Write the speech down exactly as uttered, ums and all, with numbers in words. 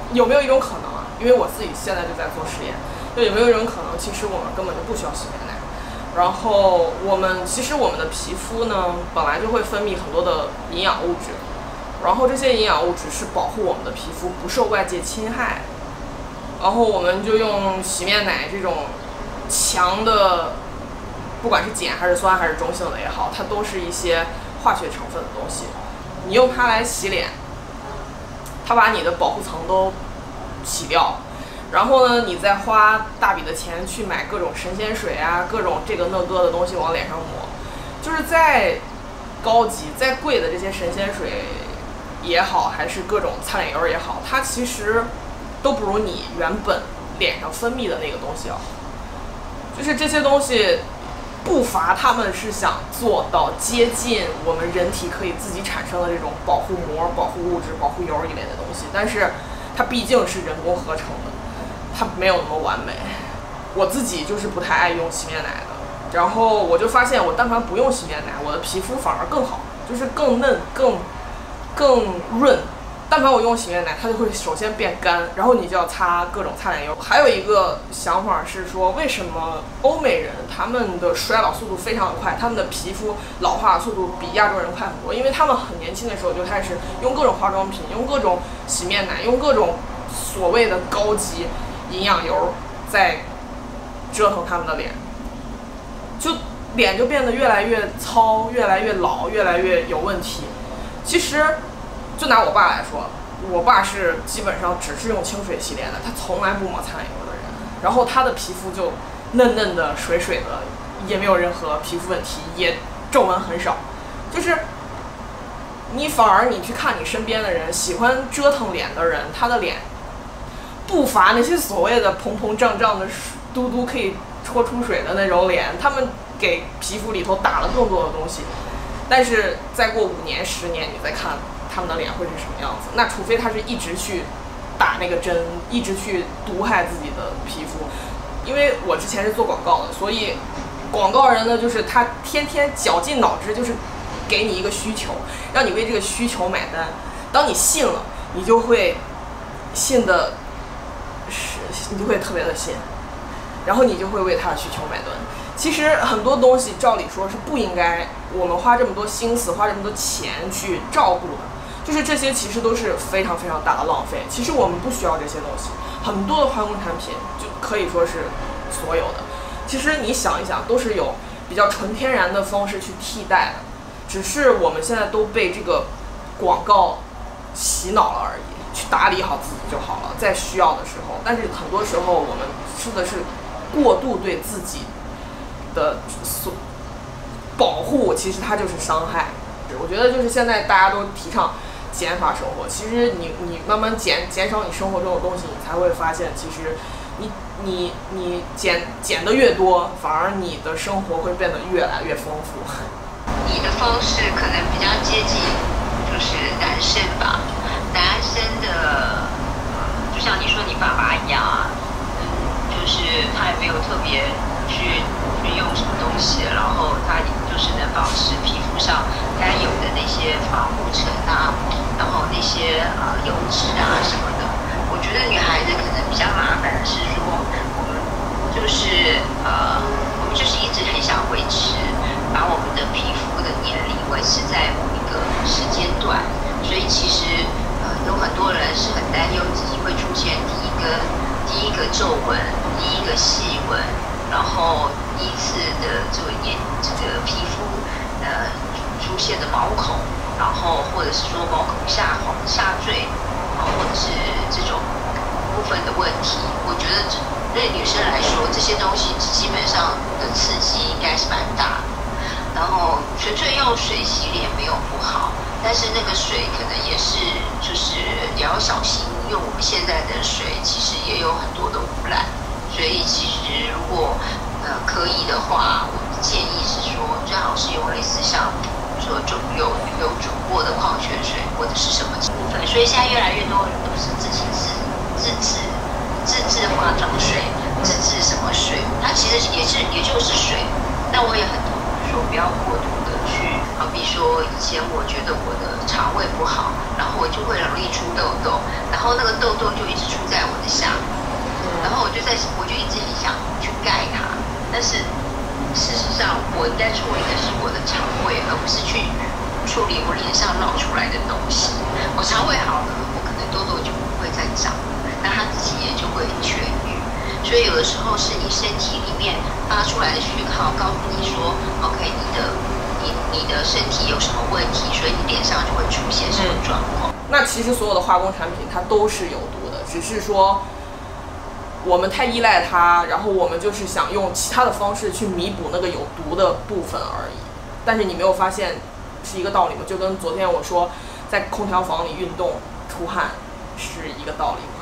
有没有一种可能啊？因为我自己现在就在做实验，就有没有一种可能，其实我们根本就不需要洗面奶。然后我们其实我们的皮肤呢，本来就会分泌很多的营养物质，然后这些营养物质是保护我们的皮肤不受外界侵害。然后我们就用洗面奶这种强的，不管是碱还是酸还是中性的也好，它都是一些化学成分的东西。你用它来洗脸，它把你的保护层都洗掉，然后呢，你再花大笔的钱去买各种神仙水啊，各种这个那个的东西往脸上抹，就是再高级、再贵的这些神仙水也好，还是各种擦脸油也好，它其实都不如你原本脸上分泌的那个东西要好。就是这些东西不乏他们是想做到接近我们人体可以自己产生的这种保护膜、保护物质、保护油一类的东西，但是它毕竟是人工合成的，它没有那么完美。我自己就是不太爱用洗面奶的，然后我就发现我但凡不用洗面奶，我的皮肤反而更好，就是更嫩、更更润。但凡我用洗面奶，它就会首先变干，然后你就要擦各种擦脸油。还有一个想法是说，为什么欧美人他们的衰老速度非常的快，他们的皮肤老化速度比亚洲人快很多？因为他们很年轻的时候就开始用各种化妆品，用各种洗面奶，用各种所谓的高级营养油在折腾他们的脸，就脸就变得越来越糙，越来越老，越来越有问题。其实就拿我爸来说，我爸是基本上只是用清水洗脸的，他从来不抹擦脸油的人，然后他的皮肤就嫩嫩的、水水的，也没有任何皮肤问题，也皱纹很少。就是你反而你去看你身边的人，喜欢折腾脸的人，他的脸不乏那些所谓的膨膨胀胀的、嘟嘟可以戳出水的那种脸，他们给皮肤里头打了更多的东西。但是再过五年、十年，你再看他们的脸会是什么样子？那除非他是一直去打那个针，一直去毒害自己的皮肤。因为我之前是做广告的，所以广告人呢，就是他天天绞尽脑汁，就是给你一个需求，让你为这个需求买单。当你信了，你就会信的，是你就会特别的信，然后你就会为他的需求买单。其实很多东西照理说是不应该我们花这么多心思、花这么多钱去照顾的，就是这些其实都是非常非常大的浪费。其实我们不需要这些东西，很多的化工产品就可以说是所有的，其实你想一想，都是有比较纯天然的方式去替代的，只是我们现在都被这个广告洗脑了而已，去打理好自己就好了，在需要的时候。但是很多时候我们吃的是过度对自己的所保护，其实它就是伤害。我觉得就是现在大家都提倡减法生活，其实你你慢慢减减少你生活中的东西，你才会发现，其实你你你减减的越多，反而你的生活会变得越来越丰富。 你的方式可能比较接近就是男生吧，男生的就像你说你爸爸一样啊，嗯，就是他也没有特别去去用什么东西，然后他就是能保持皮肤上该有的那些防护层啊，然后那些呃油脂啊什么的。我觉得女孩子可能比较麻烦的是说，我们就是呃，我们就是一直很想维持，把我们的皮肤的年龄维持在某一个时间段，所以其实呃有很多人是很担忧自己会出现第一根第一个皱纹，第一个细纹。然后第一次的这个眼这个皮肤呃出现的毛孔，然后或者是说毛孔下滑下坠，啊，或者是这种部分的问题，我觉得对女生来说，这些东西基本上的刺激应该是蛮大的。然后纯粹用水洗脸没有不好，但是那个水可能也是就是也要小心，因为我们现在的水其实也有很多的污染。所以其实如果呃可以的话，我的建议是说，最好是用类似像说煮有有煮过的矿泉水或者是什么部分。所以现在越来越多人都是自己自自制自制化妆水，自制什么水，它其实也是也就是水。但我也很同意说，不要过度的去好比说以前我觉得我的肠胃不好，然后我就会容易出痘痘，然后那个痘痘就一直出在我的下面，然后我就在我就一直很想去盖它，但是事实上我应该处理的是我的肠胃，而不是去处理我脸上闹出来的东西。我肠胃好了，我可能痘痘就不会再长，那它自己也就会痊愈。所以有的时候是你身体里面发出来的讯号，告诉你说 ，OK， 你的你你的身体有什么问题，所以你脸上就会出现什么状况。 嗯、那其实所有的化工产品它都是有毒的，只是说我们太依赖它，然后我们就是想用其他的方式去弥补那个有毒的部分而已。但是你没有发现是一个道理吗？就跟昨天我说在空调房里运动出汗是一个道理吗？